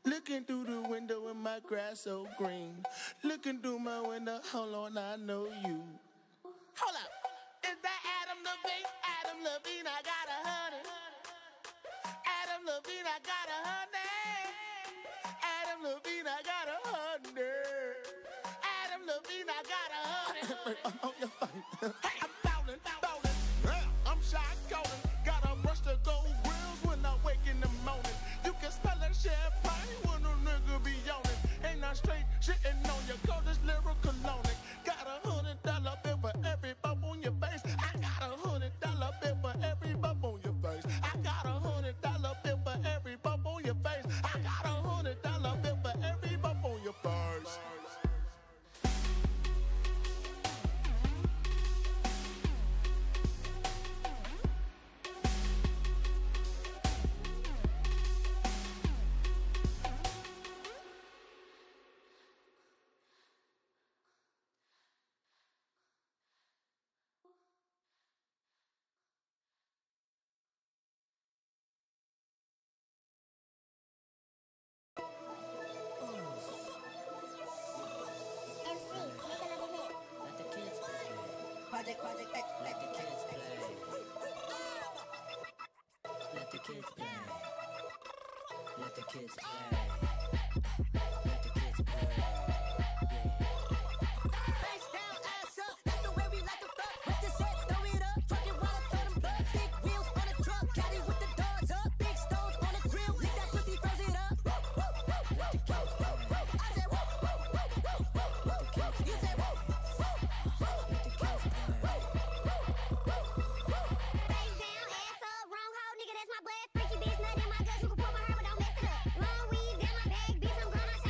Looking through the window and my grass so green. Looking through my window, hold on, I know you. Hold up, is that Adam Levine? Adam Levine, I got a honey. Adam Levine, I got a honey. Adam Levine, I got a honey. Adam Levine, I got a honey. On your face. Hey, I'm bowling, bowling. I'm shy golden. Gotta brush the gold grills when I wake in the morning. You can smell that champagne when a nigga be yawning. Ain't I straight shitting on you? Call this lyrical lonely. Got $100 bill for every bump on your face. I got $100 bill for every bump on your face. I got $100 bill for every bump on your face. I got $100 bill for every bump on your face. Project X. Let the kids play. Let the kids play. Let the kids play. Let the kids play. Face down, ass up. That's the way we like to fuck. With the set, throw it up. Truck it while I throw them bugs. Big wheels on the truck. Caddy with the doors up. Big stones on the grill. Lick that pussy, froze it up. Let the kids play. I said woo. Let the kids play. You said woo. Let the kids play. Face down, ass up, wrong hoe, nigga, that's my blood. Freaky bitch, nut in my guts, you can pull my hair, but don't mess it up. Long weave, got my bag, bitch, I'm gone, I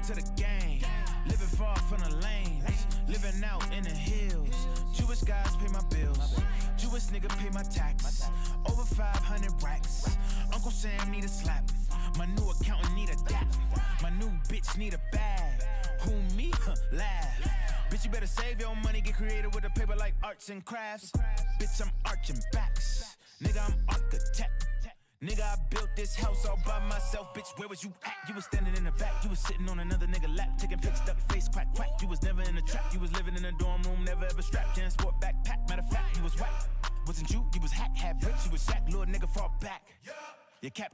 to the game. Living far from the lanes. Living out in the hills. Jewish guys pay my bills. Jewish nigga pay my tax. Over 500 racks. Uncle Sam need a slap. My new accountant need a dap. My new bitch need a bag. Who me? Laugh. Bitch, you better save your money. Get creative with a paper like arts and crafts. Bitch, I'm arching backs. Nigga, I'm architect. Nigga, I built this house all by myself. Bitch, where was you at? You was standing in the back. You was sitting on another nigga lap. Taking pics, stuck face, quack, quack. You was never in a trap. You was living in a dorm room, never ever strapped. Jan sport backpack. Matter of fact, you was whack. Wasn't you? You was hack. Had bricks. You was sack. Little nigga fall back. You cap.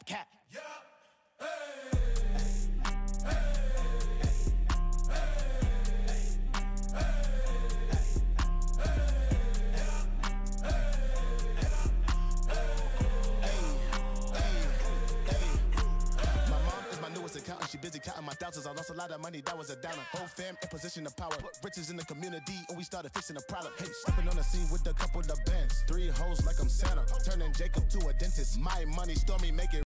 Accountant, she busy counting my thousands. I lost a lot of money, that was a downer. Whole fam in position of power. Put riches in the community, and we started fixing the problem. Hey, stepping on the scene with a couple of bands. 3 hoes like I'm Santa. Turning Jacob to a dentist. My money, stormy, make it